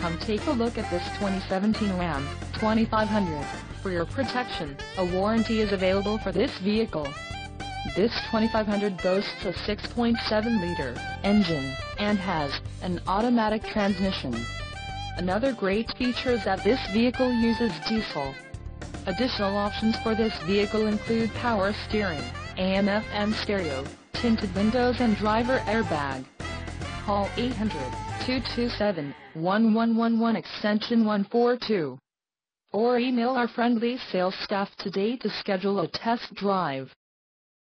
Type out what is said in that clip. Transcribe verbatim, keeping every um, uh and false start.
Come take a look at this twenty seventeen Ram twenty-five hundred. For your protection, a warranty is available for this vehicle. This twenty-five hundred boasts a six point seven liter engine, and has an automatic transmission. Another great feature is that this vehicle uses diesel. Additional options for this vehicle include power steering, A M F M stereo, tinted windows and driver airbag. Call eight hundred, two two seven, one one one one extension one four two. Or email our friendly sales staff today to schedule a test drive.